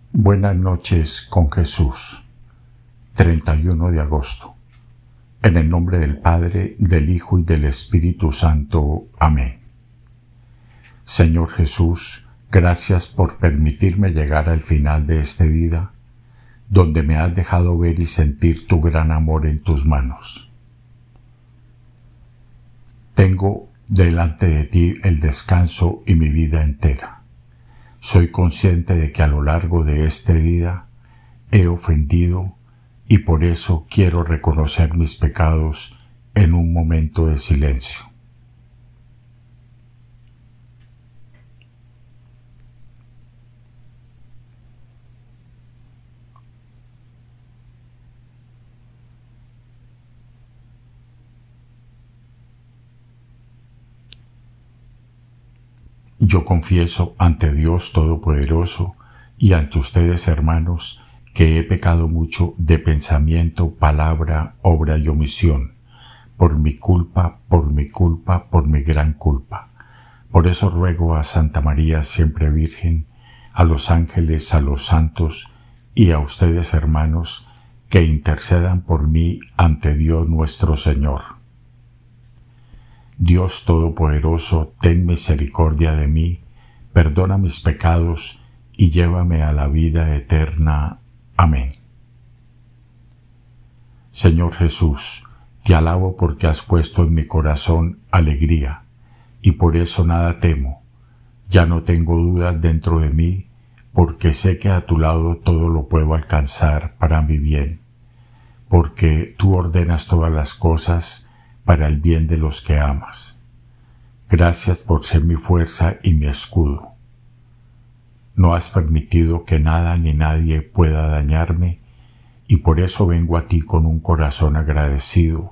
Buenas noches con Jesús, 31 de agosto. En el nombre del Padre, del Hijo y del Espíritu Santo. Amén. Señor Jesús, gracias por permitirme llegar al final de este día, donde me has dejado ver y sentir tu gran amor en tus manos. Tengo delante de ti el descanso y mi vida entera. Soy consciente de que a lo largo de este día he ofendido y por eso quiero reconocer mis pecados en un momento de silencio. Yo confieso ante Dios Todopoderoso y ante ustedes, hermanos, que he pecado mucho de pensamiento, palabra, obra y omisión, por mi culpa, por mi gran culpa. Por eso ruego a Santa María siempre Virgen, a los ángeles, a los santos y a ustedes, hermanos, que intercedan por mí ante Dios nuestro Señor. Dios Todopoderoso, ten misericordia de mí, perdona mis pecados y llévame a la vida eterna. Amén. Señor Jesús, te alabo porque has puesto en mi corazón alegría, y por eso nada temo. Ya no tengo dudas dentro de mí, porque sé que a tu lado todo lo puedo alcanzar para mi bien, porque tú ordenas todas las cosas para el bien de los que amas. Gracias por ser mi fuerza y mi escudo. No has permitido que nada ni nadie pueda dañarme, y por eso vengo a ti con un corazón agradecido.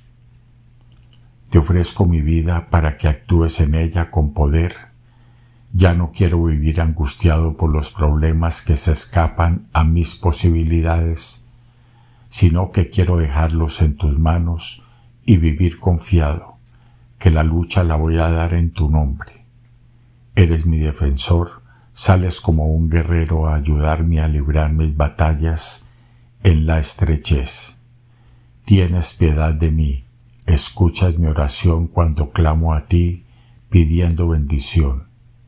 Te ofrezco mi vida para que actúes en ella con poder. Ya no quiero vivir angustiado por los problemas que se escapan a mis posibilidades, sino que quiero dejarlos en tus manos y vivir confiado, que la lucha la voy a dar en tu nombre. Eres mi defensor, sales como un guerrero a ayudarme a librar mis batallas en la estrechez. Tienes piedad de mí, escuchas mi oración cuando clamo a ti pidiendo bendición.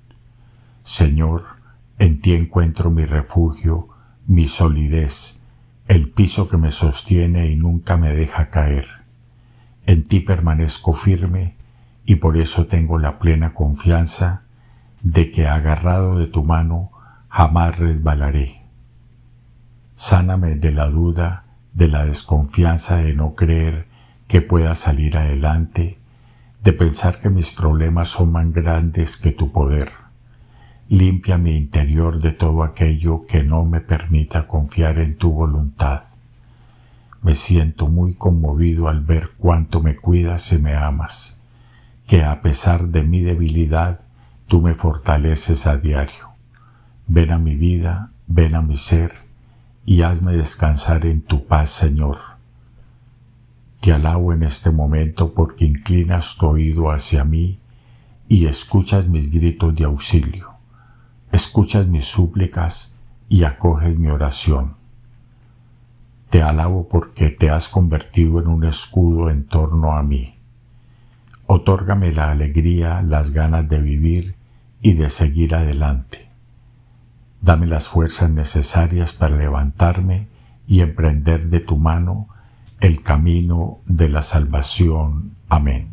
Señor, en ti encuentro mi refugio, mi solidez, el piso que me sostiene y nunca me deja caer. En ti permanezco firme y por eso tengo la plena confianza de que agarrado de tu mano jamás resbalaré. Sáname de la duda, de la desconfianza de no creer que pueda salir adelante, de pensar que mis problemas son más grandes que tu poder. Limpia mi interior de todo aquello que no me permita confiar en tu voluntad. Me siento muy conmovido al ver cuánto me cuidas y me amas, que a pesar de mi debilidad, tú me fortaleces a diario. Ven a mi vida, ven a mi ser, y hazme descansar en tu paz, Señor. Te alabo en este momento porque inclinas tu oído hacia mí y escuchas mis gritos de auxilio, escuchas mis súplicas y acoges mi oración. Te alabo porque te has convertido en un escudo en torno a mí. Otórgame la alegría, las ganas de vivir y de seguir adelante. Dame las fuerzas necesarias para levantarme y emprender de tu mano el camino de la salvación. Amén.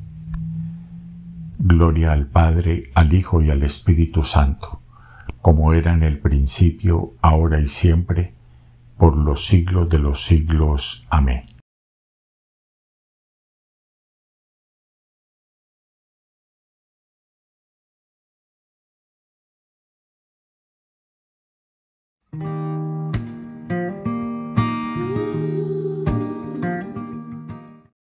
Gloria al Padre, al Hijo y al Espíritu Santo, como era en el principio, ahora y siempre, por los siglos de los siglos. Amén.